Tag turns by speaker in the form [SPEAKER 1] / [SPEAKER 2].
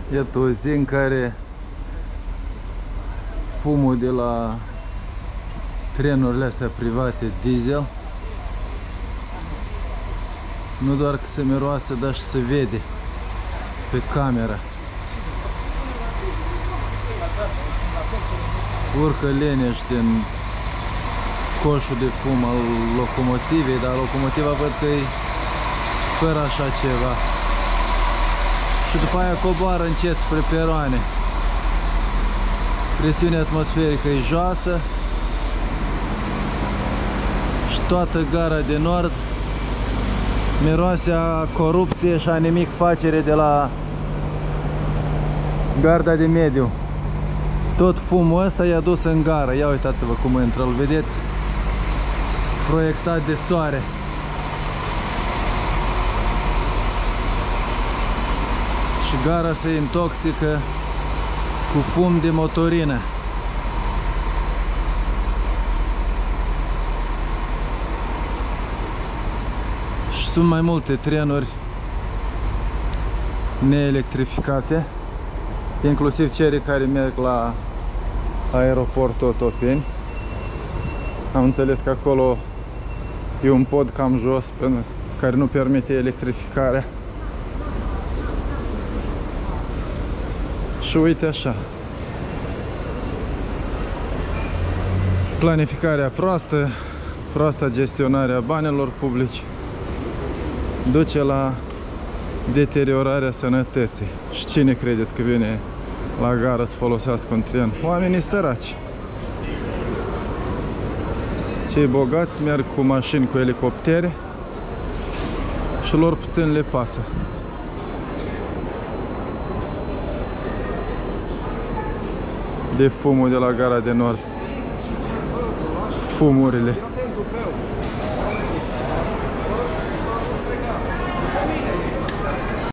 [SPEAKER 1] Iată o zi în care fumul de la trenurile astea private diesel nu doar că se miroase, dar și se vede pe camera. Urcă leneși din coșul de fum al locomotivei, dar locomotiva văd că e fără așa ceva. Și după aia coboară încet spre peroane. Presiunea atmosferică e joasă și toată gara de nord miroase a corupție și a nimic facere de la garda de mediu. Tot fumul ăsta i-a dus în gară. Ia uitați-vă cum intră, îl vedeți? Proiectat de soare. Și gara se intoxică cu fum de motorină. Și sunt mai multe trenuri neelectrificate, inclusiv cele care merg la aeroportul Otopeni. Am înțeles că acolo e un pod cam jos care nu permite electrificarea. Și uite așa, planificarea proastă, proasta gestionarea banilor publici duce la deteriorarea sănătății. Și cine credeți că vine la gară să folosească un tren? Oamenii săraci. Cei bogați merg cu mașini, cu elicoptere și lor puțin le pasă. De fumul de la gara de nord. Fumurile.